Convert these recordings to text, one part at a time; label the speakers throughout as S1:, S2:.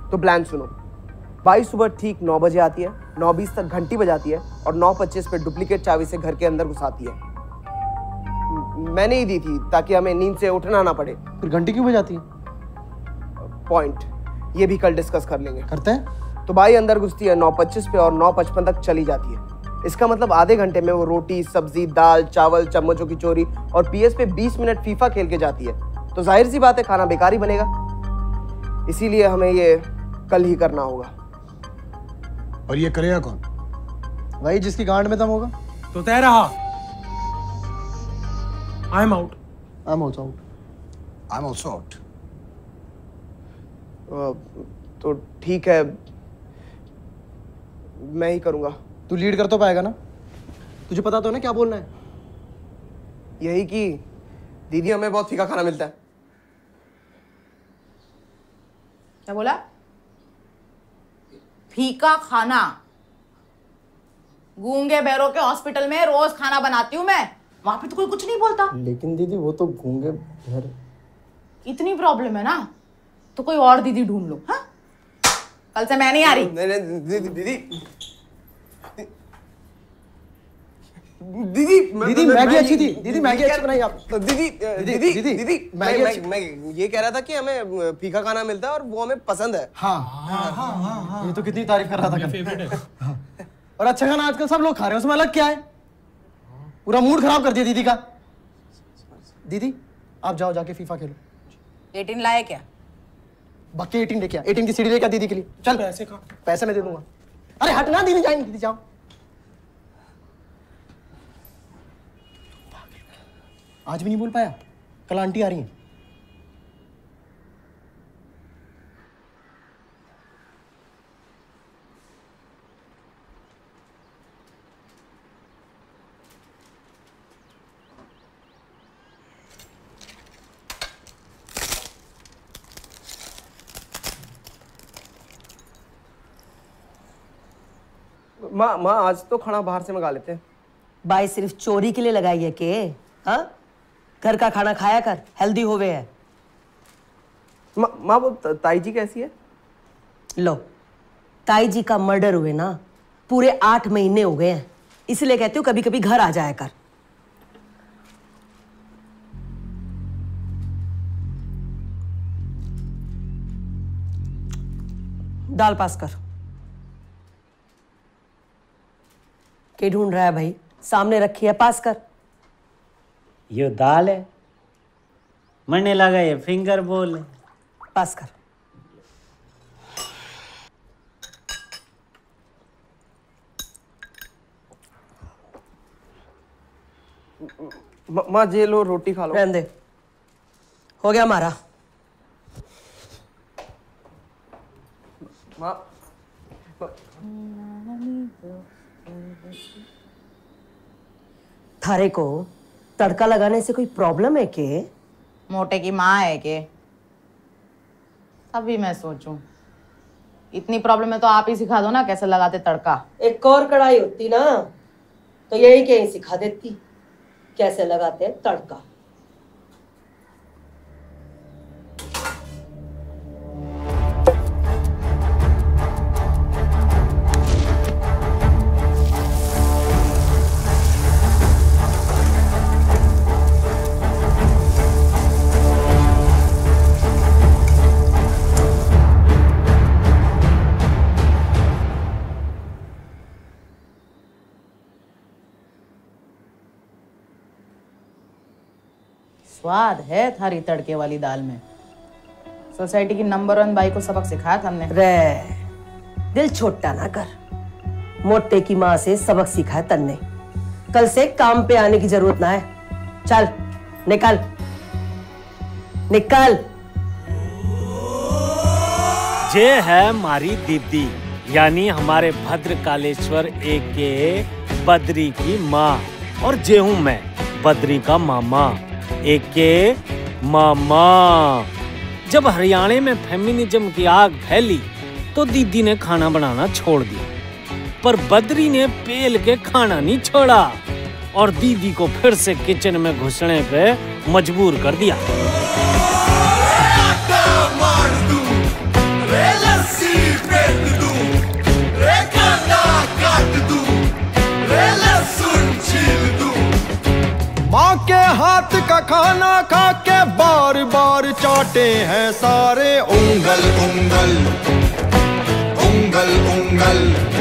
S1: तो प्लान सुनो। बाई सुबह ठीक 9 बजे आती है, 9:20 तक घंटी बजाती है और 9:25 पे डुप्लीकेट चाबी से घर के अंदर घुसाती है। मैंने ही दी थी ताकि हमें नींद से उठना ना पड़े।
S2: फिर घंटी क्यों बजाती है?
S1: पॉइंट, ये भी कल डिस्कस कर लेंगे।
S2: करते हैं।
S1: तो बाई अंदर घुसती है 9:25 पे और 9:55 तक चली जाती है। इसका मतलब आधे घंटे में वो रोटी, सब्जी, दाल, चावल, चम्मचों की चोरी और पीएस पे 20 मिनट फीफा खेल के जाती है। तो जाहिर सी बात है खाना बेकार ही बनेगा। इसीलिए हमें ये कल ही करना होगा।
S3: और ये करेगा कौन?
S2: वही जिसकी गांड में दम होगा।
S4: तो तय रहा। I am out.
S2: I am also out.
S3: I am also out.
S1: तो ठीक है, मैं ही करूंगा।
S2: तू लीड कर तो पाएगा ना? तुझे पता तो है ना क्या बोलना है?
S1: यही कि दीदी हमें बहुत फीका खाना मिलता है।
S5: क्या बोला? फीका खाना? गूंगे बहरों के हॉस्पिटल में रोज खाना बनाती हूँ मैं, वहां पे तो कोई कुछ नहीं बोलता।
S2: लेकिन दीदी वो तो गूंगे बहरे।
S5: इतनी प्रॉब्लम है ना तो कोई और दीदी ढूंढ लो। हाँ, कल से मैं नहीं आ रही।
S1: नहीं दीदी दीदी दीदी
S2: दीदी मैगी अच्छी थी। दीदी मैगी अच्छी बनाई आप।
S1: दीदी दीदी दीदी मैं ये कह रहा था कि हमें फीका खाना मिलता है और वो हमें पसंद है।
S2: हाँ, ये तो कितनी तारीफ कर रहा था। फेवरेट है। और अच्छा खाना आजकल सब लोग खा रहे हैं, उसमें अलग क्या है? पूरा मूड खराब कर दिया दीदी का। दीदी आप जाओ, जाके फीफा खेलो।
S5: 18 लाए क्या?
S2: बाकी 18 लेके आ। 18 की सीढ़ी लेके आ दीदी के लिए। चल
S4: पैसे कहाँ?
S2: पैसे मैं दे दूंगा। अरे हट ना, दीदी जाएंगे। दीदी जाओ। आज भी नहीं बोल पाया? कल आंटी आ रही है।
S1: माँ आज तो खाना बाहर से मंगा लेते हैं।
S6: बाई सिर्फ चोरी के लिए लगाई है के? हाँ, घर का खाना खाया कर, हेल्दी होवे है।
S1: माँ वो ताई जी कैसी है?
S6: लो, ताई जी का मर्डर हुए ना पूरे 8 महीने हो गए हैं, इसलिए कहती हूँ कभी कभी घर आ जाया कर। दाल पास कर। क्या ढूंढ रहा है भाई? सामने रखी है, पास कर।
S7: ये दाल है, मरने लगा ये फिंगर बोल है।
S6: पास कर।
S1: माँ जे लो, रोटी खा लो।
S6: रहने दे, हो गया हमारा।
S1: माँ
S6: थारे को तड़का लगाने से कोई प्रॉब्लम है के?
S5: मोटे की माँ है के? तभी मैं सोचूं, इतनी प्रॉब्लम है तो आप ही सिखा दो ना कैसे लगाते तड़का।
S6: एक और कढ़ाई होती ना तो यही कहीं सिखा देती कैसे लगाते तड़का।
S5: स्वाद है थारी तड़के वाली दाल में। सोसाइटी की नंबर 1 बाई को सबक सिखाया था हमने।
S6: रे, दिल छोटा ना कर। मोटे की माँ से सबक सीखा है तन्ने। कल से काम पे आने की जरूरत ना है। चल निकल निकल।
S7: जे है हमारी दीदी, यानी हमारे भद्रकालेश्वर एके बद्री की माँ, और जे हूँ मैं बद्री का मामा एके मामा। जब हरियाणा में फेमिनिज्म की आग फैली तो दीदी ने खाना बनाना छोड़ दिया, पर बद्री ने पेल के खाना नहीं छोड़ा और दीदी को फिर से किचन में घुसने पे मजबूर कर दिया।
S4: काटे हैं सारे उंगल उंगल उंगल उंगल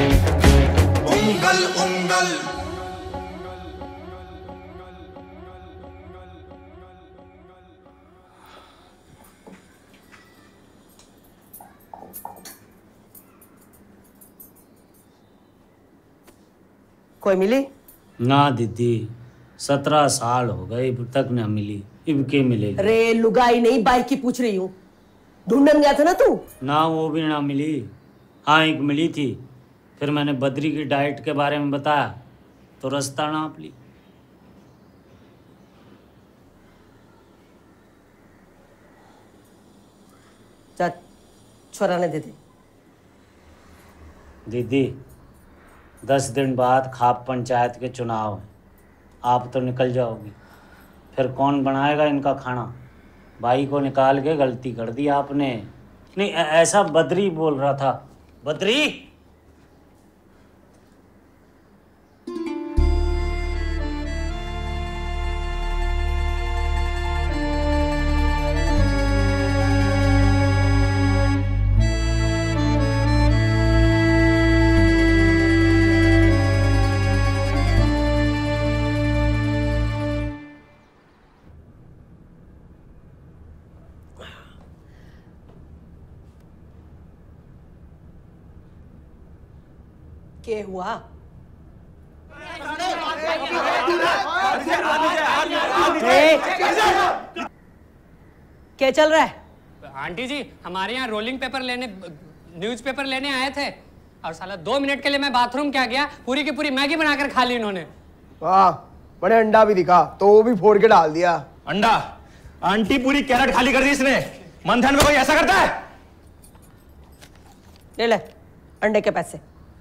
S4: उंगल उंगल।
S6: कोई मिली?
S7: ना दीदी 17 साल हो गए अब तक न मिली, अब के मिलेगी?
S6: रे लुगाई नहीं, बाइक की पूछ रही हूँ। ढूंढने गया था ना तू?
S7: ना वो भी ना मिली। हाँ एक मिली थी, फिर मैंने बद्री की डाइट के बारे में बताया तो रास्ता नाप ली।
S6: जा छोरा ने दे दे।
S7: दीदी 10 दिन बाद खाप पंचायत के चुनाव हैं, आप तो निकल जाओगी, फिर कौन बनाएगा इनका खाना? भाई को निकाल के गलती कर दी आपने। नहीं ऐसा बद्री बोल रहा था। बद्री
S6: के हुआ? क्या चल रहा है?
S8: आंटी जी हमारे यहाँ रोलिंग पेपर लेने, न्यूज़पेपर लेने आए थे और साला 2 मिनट के लिए मैं बाथरूम क्या गया, पूरी की पूरी मैगी बनाकर खा ली इन्होंने।
S1: वाह, बड़े अंडा भी दिखा तो वो भी फोड़ के डाल दिया।
S9: अंडा? आंटी पूरी कैरेट खाली कर दी इसने। मंथन में कोई ऐसा करता है?
S6: ले ले अंडे के पैसे।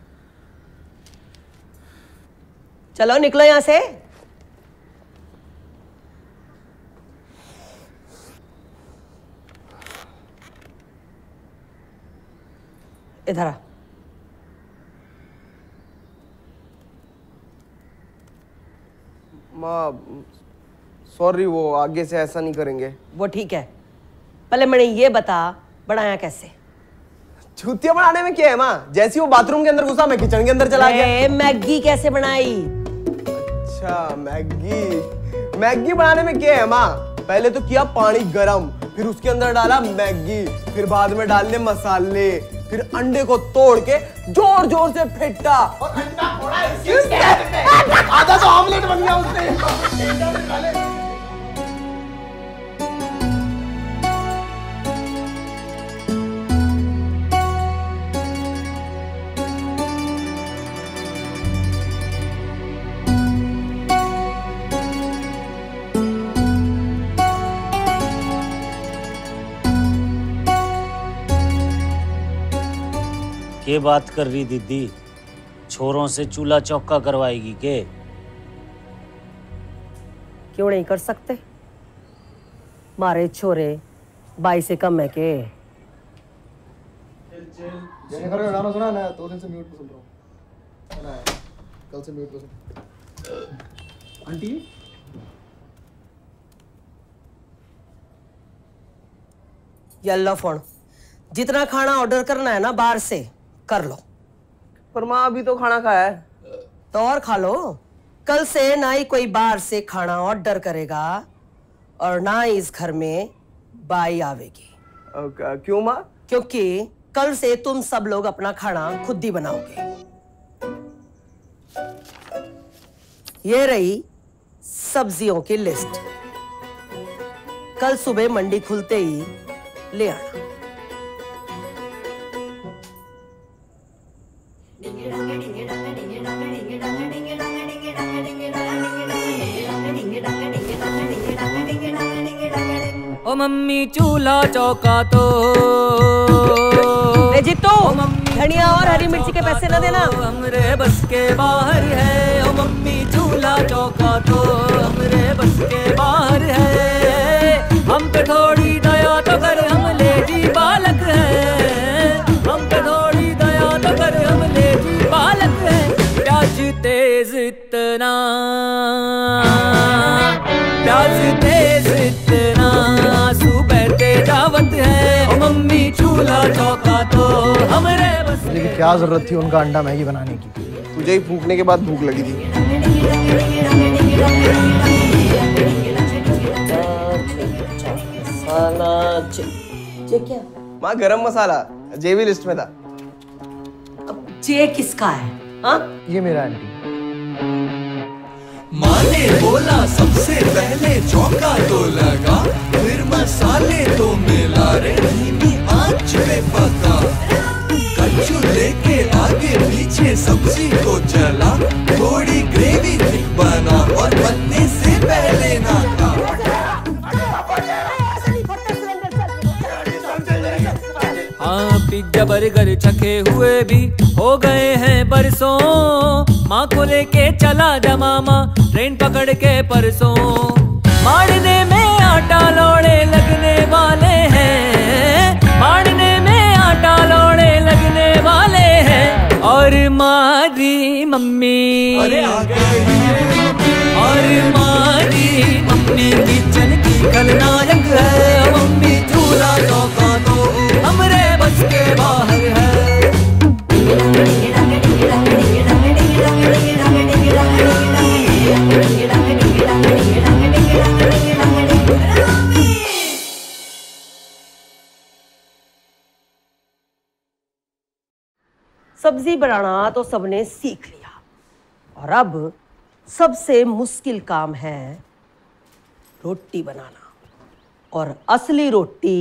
S6: चलो निकलो यहां से। इधर आ।
S1: माँ सॉरी, वो आगे से ऐसा नहीं करेंगे।
S6: वो ठीक है, पहले मैंने ये बता बनाया कैसे?
S1: चूतिया बनाने में क्या है माँ? जैसे वो बाथरूम के अंदर घुसा मैं किचन के अंदर चला गया।
S6: मैगी कैसे बनाई?
S1: अच्छा मैगी, मैगी बनाने में क्या है माँ? पहले तो किया पानी गरम, फिर उसके अंदर डाला मैगी, फिर बाद में डालने मसाले, फिर अंडे को तोड़ के जोर जोर से फेंटा और अंडा फोड़ा इसके आधा तो ऑमलेट बन गया उससे।
S7: के बात कर रही दीदी? छोरों से चूल्हा चौका करवाएगी के?
S6: क्यों नहीं कर सकते? मारे छोरे बाई से कम है के?
S2: जेनिफर का गाना सुना ना? 2 दिन से म्यूट पे सुन रहा हूँ। कल से म्यूट पे सुन। आंटी
S6: येलो फोन, जितना खाना ऑर्डर करना है ना बाहर से कर लो।
S1: पर माँ अभी तो खाना खाया है।
S6: तो और खा लो। कल से ना ही कोई बाहर से खाना ऑर्डर करेगा और ना ही इस घर में बाई आवेगी।
S1: क्यों माँ?
S6: क्योंकि कल से तुम सब लोग अपना खाना खुद ही बनाओगे। ये रही सब्जियों की लिस्ट, कल सुबह मंडी खुलते ही ले आना।
S8: ओ मम्मी चूल्हा चौका तो
S6: जितो धनिया और हरी मिर्ची के पैसे न देना।
S8: हमरे बस के बाहर है। ओ मम्मी चूल्हा चौका तो हमरे बस के बाहर है। हम पे थोड़ी दया तो कर, हम लेजी बालक है। हम पे थोड़ी दया तो कर, हम लेजी बालक है। प्याज तेज इतना, प्याज तेज इतना, आंसू बहते जा चूल्हा चौका तो हमरे बस
S2: मुझे भी क्या जरूरत थी उनका अंडा मैगी बनाने की।
S1: तुझे ही फूकने के बाद भूख लगी थी।
S6: क्या?
S1: माँ गरम मसाला जे भी लिस्ट में था।
S6: अब जे किसका है? हाँ?
S2: ये मेरा आंटी।
S4: माँ ने बोला सबसे पहले चौका तो लगा, फिर मसाले तो मिला रे, धीमी आंच पे पका, कच्चू लेके आगे पीछे सब्जी को चला, थोड़ी ग्रेवी थिक बना और बनने से पहले ना खा।
S8: हाँ पिज्जा बर्गर चखे हुए भी हो गए हैं बरसों, माँ को लेके चला जा मामा ट्रेन पकड़ के परसों, मारने में आटा लोड़े लगने वाले हैं, मारने में आटा लोड़े लगने वाले हैं, और मारी मम्मी और मारी मम्मी किचन की खलनायक है, मम्मी चूल्हा चौका तो हमरे बस के बाहर है।
S6: सब्जी बनाना तो सबने सीख लिया और अब सबसे मुश्किल काम है रोटी बनाना, और असली रोटी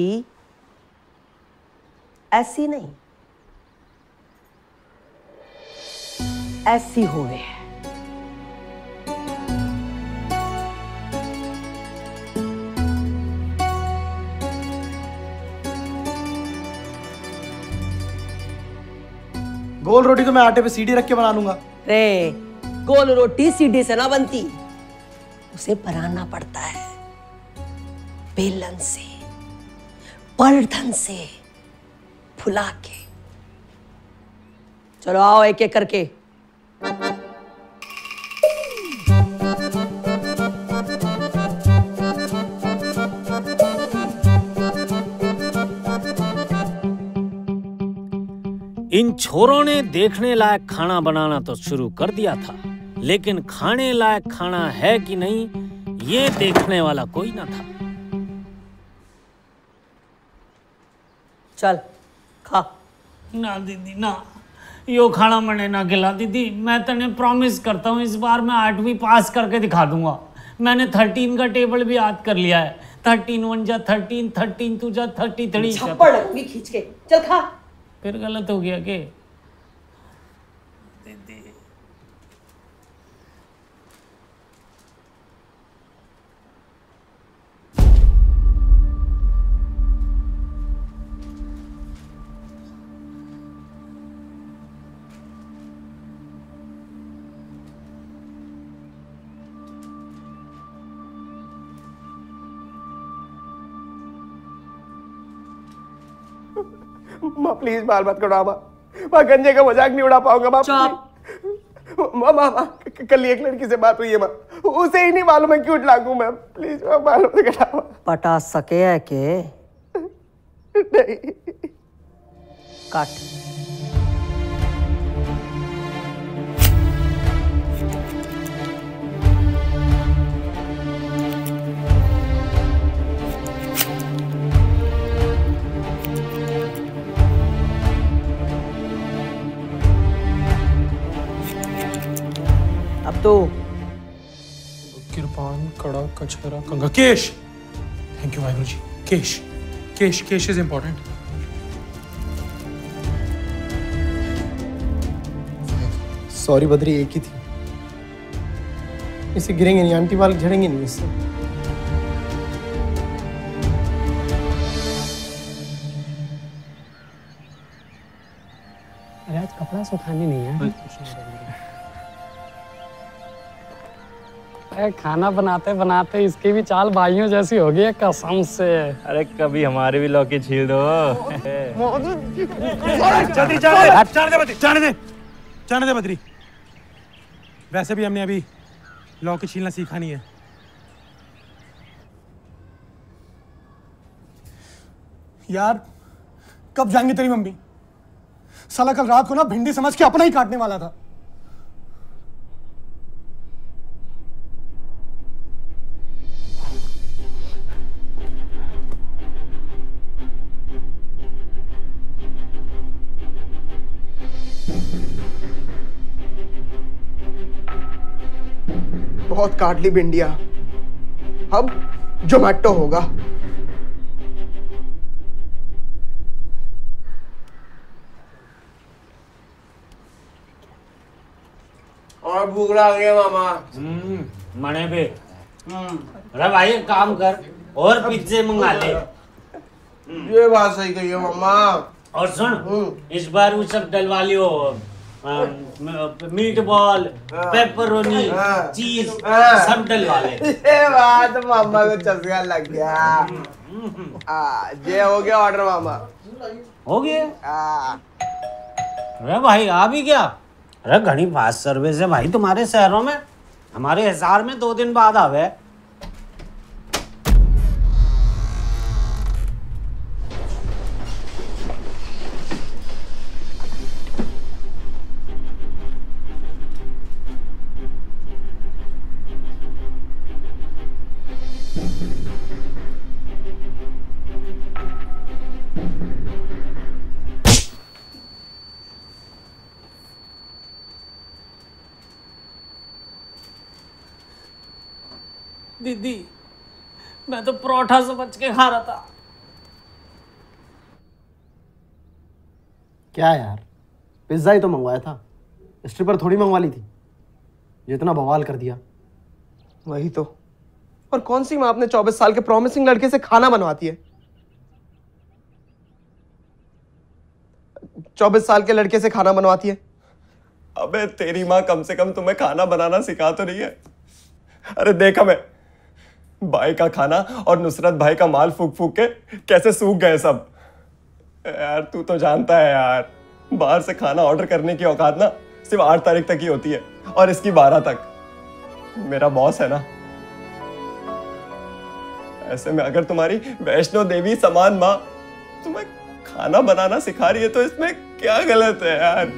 S6: ऐसी नहीं ऐसी होवे है।
S2: गोल रोटी तो मैं आटे पे सीढ़ी रख के बना लूंगा।
S6: रे गोल रोटी सीढ़ी से ना बनती, उसे बनाना पड़ता है बेलन से, पलटन से फुला के। चलो आओ एक एक करके।
S7: इन छोरों ने देखने लायक खाना बनाना तो शुरू कर दिया था, लेकिन खाने लायक खाना है कि नहीं ये देखने वाला कोई ना था।
S6: चल खा।
S7: ना दीदी ना, यो खाना मैंने ना खिला दीदी, मैं तने प्रॉमिस करता हूँ इस बार मैं 8वीं पास करके दिखा दूंगा। मैंने 13 का टेबल भी याद कर लिया है। 13 1 जा 13, 13 2 जा 33।
S6: छप्पड़ लगूंगी खींच के। चल खा।
S7: फिर गलत हो गया के?
S1: माँ प्लीज बाल मत करो माँ, गंजे का मजाक नहीं उड़ा पाऊंगा माँ। माँ कल एक लड़की से बात हुई है माँ, उसे ही नहीं मालूम है क्यों लागू मैं, प्लीज माँ बाल मत कटाओ।
S6: पटा सके है के?
S1: नहीं।
S6: काट। अब तो
S10: kirpan kara kachera kangha kesh. Thank you Waheguru ji. Kesh kesh kesh is important.
S2: Sorry Badri, एक ही थी, इससे गिरेंगे नहीं, आंटी बाल झड़ेंगे नहीं इससे।
S11: अरे आज कपड़ा सुखाने नहीं है। अरे खाना बनाते बनाते इसकी भी चाल भाइयों जैसी हो गई है कसम से।
S9: अरे कभी हमारे भी लौकी छील दो।
S10: जाने दे बद्री। वैसे भी हमने अभी लौकी छीलना सीखा नहीं है। यार
S2: कब जाएंगी तेरी मम्मी? साला कल रात को ना भिंडी समझ के अपना ही काटने वाला था।
S1: बहुत काट ली भिंडिया, अब जोमेटो होगा।
S7: और भूख लग गई मामा। मने पे। अरे भाई एक काम कर और पिज्जे मंगा ले।
S1: ये बात सही कही है मामा।
S7: और सुन, इस बार वो सब डलवा लियो, मीट बॉल, पेपरोनी, चीज सब डलवा ले।
S1: ये बात मामा को चस्का लग गया। ये हो गया ऑर्डर मामा।
S7: हो गया? अरे भाई आ भी गया? अरे घनी फास्ट सर्विस है भाई तुम्हारे शहरों में। हमारे हिसार में 2 दिन बाद आवे। दीदी, मैं तो परोठा समझ के खा रहा था।
S2: क्या यार, पिज्जा ही तो मंगवाया था, स्ट्रिपर थोड़ी मंगवा ली थी। जितना बवाल कर दिया।
S1: वही तो। और कौन सी माँ अपने 24 साल के प्रॉमिसिंग लड़के से खाना बनवाती है? 24 साल के लड़के से खाना बनवाती है?
S9: अबे तेरी माँ कम से कम तुम्हें खाना बनाना सिखा तो रही है। अरे देखा मैं भाई का खाना और नुसरत भाई का माल फूक फूक के कैसे सूख गए सब। यार तू तो जानता है यार, बाहर से खाना ऑर्डर करने की औकात ना सिर्फ 8 तारीख तक ही होती है, और इसकी 12 तक। मेरा बॉस है ना। ऐसे में अगर तुम्हारी वैष्णो देवी समान माँ तुम्हें खाना बनाना सिखा रही है तो इसमें क्या गलत है यार।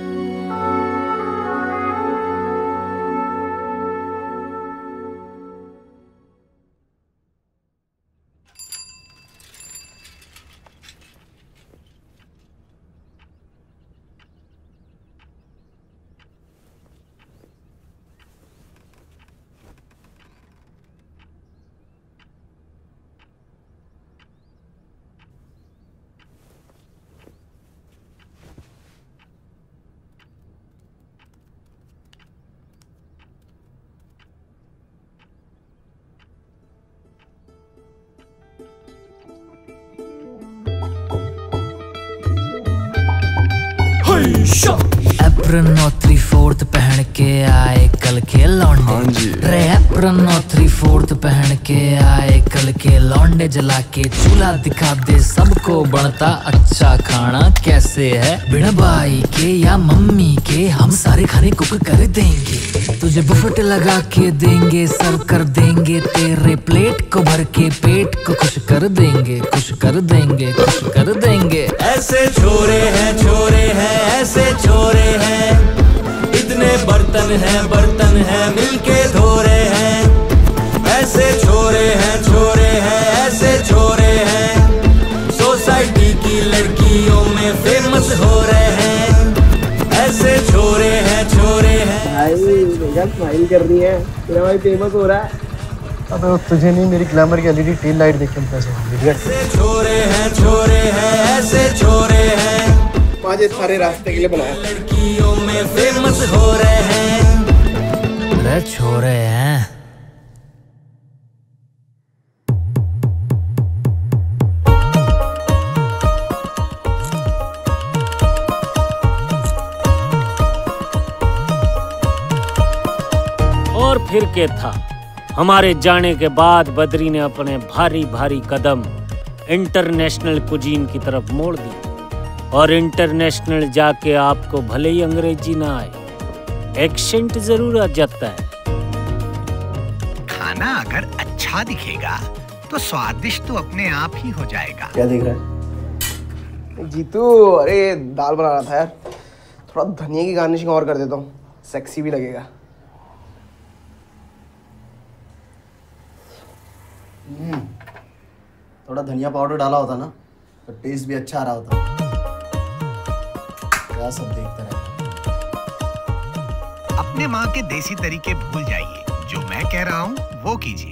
S8: एप्रन 03/4 पहन के आए कल के लौंडे। रे एप्रन 03/4 पहन के आए कल के लौंडे। जला के चूल्हा दिखा दे सबको बनता अच्छा खाना कैसे है। बिना बाई के या मम्मी के हम सारे खाने कुक कर देंगे। तुझे बुफेट लगा के देंगे, सर्व कर देंगे तेरे प्लेट को भर के, पेट को खुश कर देंगे, खुश कर देंगे, खुश कर देंगे।
S4: ऐसे छोरे हैं ऐसे छोरे हैं, इतने बर्तन हैं मिलके धो रहे हैं। ऐसे छोरे हैं ऐसे छोरे हैं, सोसाइटी की लड़कियों में फेमस हो रहे हैं। ऐसे छोरे हैं भाई
S1: स्माइल कर रही है, तेरा भाई फेमस हो रहा है।
S2: अबे वो तुझे नहीं, मेरी ग्लैमर की एलईडी टेल लाइट देख के पैसे।
S4: ऐसे छोरे हैं ऐसे छोरे हैं,
S1: मुझे सारे रास्ते के लिए बनाया।
S4: लड़कियों में फेमस हो रहे हैं।
S8: रे छोरे हैं।
S7: और फिर क्या था, हमारे जाने के बाद बद्री ने अपने भारी भारी कदम इंटरनेशनल कुजीन की तरफ मोड़ दी। और इंटरनेशनल जाके आपको भले ही अंग्रेजी ना आए, एक्सेंट जरूर आ जाता है।
S3: खाना अगर अच्छा दिखेगा तो स्वादिष्ट तो अपने आप ही हो जाएगा।
S2: क्या देख रहा है?
S1: जीतू, अरे दाल बना रहा था यार, थोड़ा धनिया की गार्निशिंग और कर देता हूँ, सेक्सी भी लगेगा।
S2: थोड़ा धनिया पाउडर डाला होता ना तो टेस्ट भी अच्छा आ रहा होता। क्या सब देखते रहते।
S3: अपने माँ के देसी तरीके भूल जाइए, जो मैं कह रहा हूँ वो कीजिए।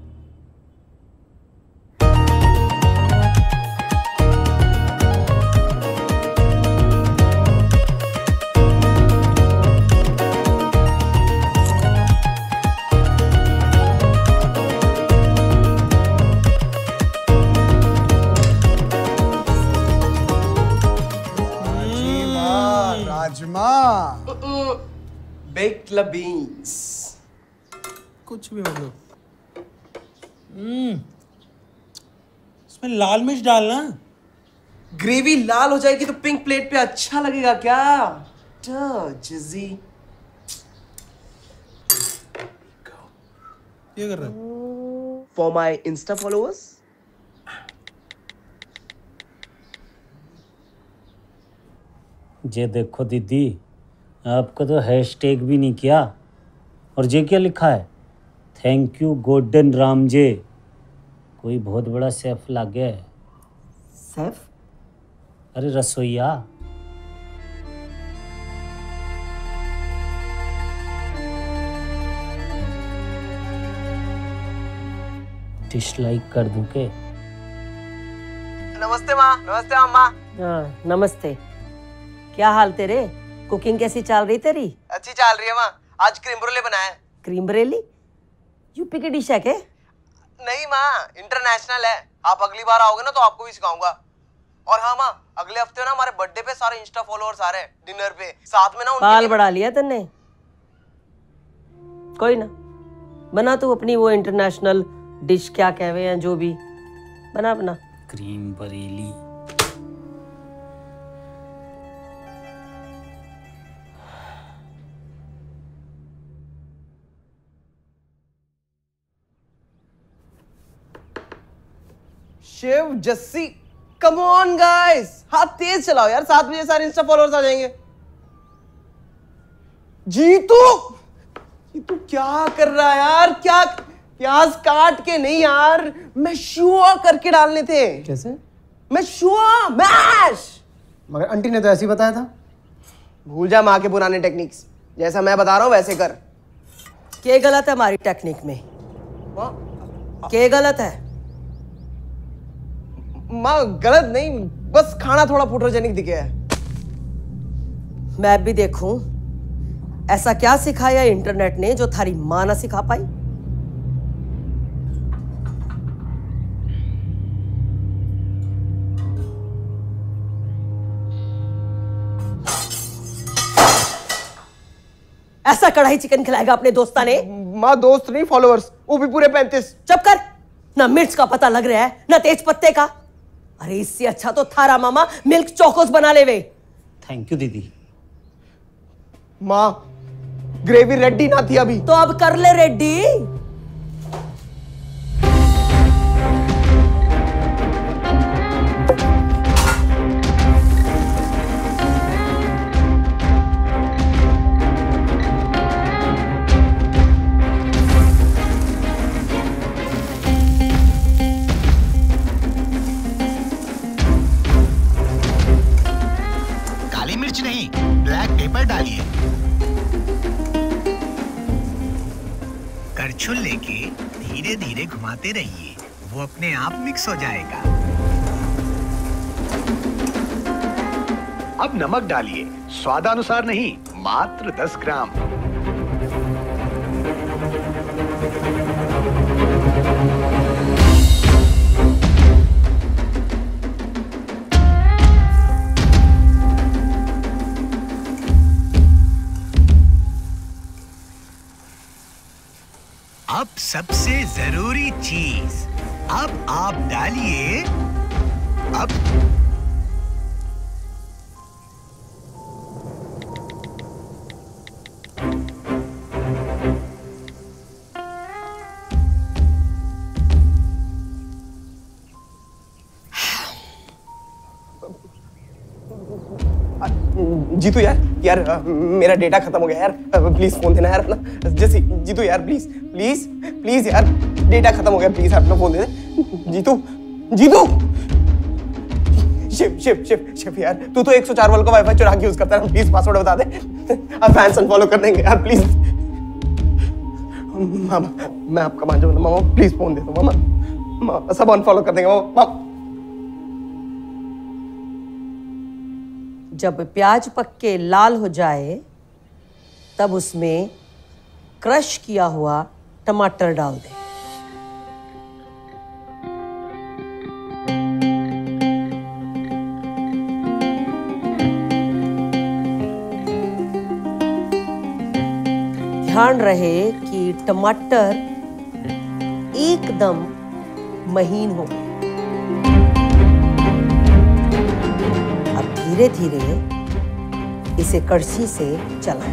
S2: राजमा
S1: बेक्ड बीन्स,
S10: कुछ भी मतलब। इसमें लाल मिर्च डालना।
S1: ग्रेवी लाल हो जाएगी तो पिंक प्लेट पे अच्छा लगेगा क्या? जिजी
S10: क्या कर रहा है?
S1: For my insta followers.
S7: ये देखो दीदी, आपका तो हैशटैग भी नहीं किया। और ये क्या लिखा है? Thank you golden Ram ji. कोई बहुत बड़ा शेफ लग गया है।
S6: सैफ?
S7: अरे रसोईया। डिसलाइक कर दूं के?
S1: नमस्ते माँ, नमस्ते अम्मा।
S6: हाँ, नमस्ते। क्या हाल तेरे? कुकिंग कैसी चल रही तेरी?
S1: अच्छी चल रही है माँ। आज क्रीम ब्रोले बनाया है।
S6: क्रीम बरेली? यूपी की डिश है क्या?
S1: नहीं माँ, इंटरनेशनल है। आप अगली बार आओगे ना तो आपको भी सिखाऊंगा। और हाँ माँ, अगले हफ्ते ना हमारे बर्थडे पे सारे इंस्टा फॉलोअर्स आ रहे हैं डिनर पे, साथ में ना
S6: बाल बढ़ा लिया तन्ने? कोई ना, बना तू अपनी वो इंटरनेशनल डिश, क्या कहवे हैं जो भी, बना बना।
S7: Cream Bareilly.
S1: Shiv, Jassi, come on guys, हाथ तेज चलाओ यार, 7 बजे सारे इंस्टा फॉलोअर्स आ जाएंगे। जीतू, जीतू क्या कर रहा है यार? क्या प्याज काट के नहीं यार, मैशुआ करके डालने थे।
S2: कैसे?
S1: मैशुआ, मैश।
S2: मगर आंटी ने तो ऐसे ही बताया था।
S1: भूल जा माँ के पुराने टेक्निक्स, जैसा मैं बता रहा हूँ वैसे कर।
S6: क्या गलत है हमारी टेक्निक में? क्या गलत है?
S1: माँ गलत नहीं, बस खाना थोड़ा फोटोजेनिक दिखे है।
S6: मैं भी देखूं ऐसा क्या सिखाया इंटरनेट ने जो थारी मां ना सिखा पाई। ऐसा कढ़ाई चिकन खिलाएगा अपने दोस्ता ने?
S1: माँ दोस्त नहीं, फॉलोअर्स, वो भी पूरे 35।
S6: चुप कर, ना मिर्च का पता लग रहा है ना तेज पत्ते का। अरे इससे अच्छा तो थारा मामा मिल्क चोकोस बना ले वे।
S7: थैंक यू दीदी।
S1: माँ ग्रेवी रेडी ना थी अभी।
S6: तो अब कर ले रेडी।
S3: काली मिर्च नहीं, ब्लैक पेपर डालिए। करछुल लेके धीरे धीरे घुमाते रहिए, वो अपने आप मिक्स हो जाएगा। अब नमक डालिए, स्वादानुसार नहीं, मात्र 10 ग्राम। अब सबसे जरूरी चीज, अब आप डालिए। अब
S1: जीतू यार मेरा डेटा खत्म हो गया यार, प्लीज फोन देना यार अपना। जैसे जीतू यार प्लीज प्लीज प्लीज यार, डेटा खत्म हो गया, प्लीज अपना फोन दे दे। जीतू शिव यार, तू तो 104 वालों का वाईफाई चुरा के यूज करता है, प्लीज पासवर्ड बता दे, अब फैंस अनफॉलो कर देंगे यार प्लीज। मामा मैं आपका मान जाऊंगा मामा, प्लीज फोन दे दो मामा, सब अनफॉलो कर देंगे मामा।
S6: जब प्याज पक के लाल हो जाए तब उसमें क्रश किया हुआ टमाटर डाल दें। ध्यान रहे कि टमाटर एकदम महीन हो गए। अब धीरे धीरे इसे कड़छी से चलाएं।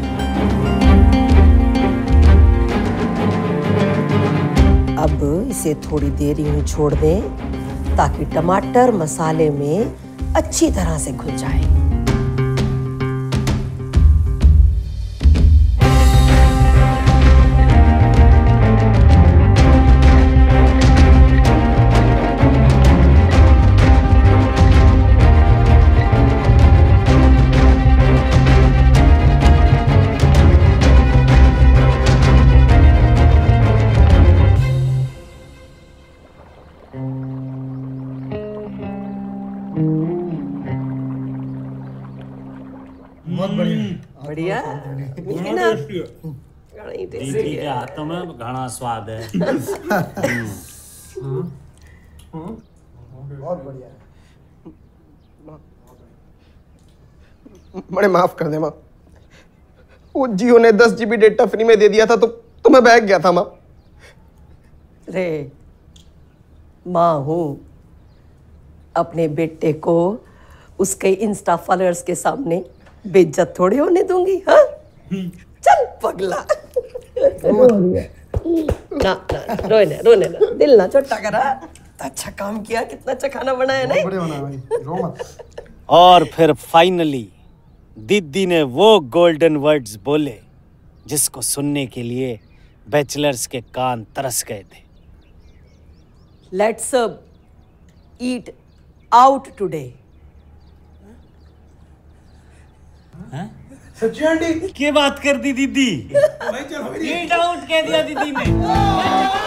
S6: अब इसे थोड़ी देर यूं छोड़ दें ताकि टमाटर मसाले में अच्छी तरह से घुल जाए। बढ़िया
S7: दीदी के हाथों में घना स्वाद है।
S1: बहुत बढ़िया है। बड़े माफ कर दे माँ, वो जियो ने 10 GB डेटा फ्री में दे दिया था तो मैं बहक गया था माँ।
S6: रे माँ हूँ, अपने बेटे को उसके इंस्टा फॉलोअर्स के सामने बेइज्जत थोड़ी होने दूंगी। हाँ चल पगला। ना रोने ना, दिल ना छोटा करा। अच्छा काम किया, कितना अच्छा खाना बनाया नहीं?
S2: बड़े बना भाई, रो मत।
S7: और फिर फाइनली दीदी ने वो गोल्डन वर्ड्स बोले जिसको सुनने के लिए बैचलर्स के कान तरस गए थे।
S6: Let's eat out today.
S10: सच्ची आंटी
S7: क्या बात कर दी दीदी?
S10: भाई चलो
S7: ईट आउट कह दिया दीदी ने।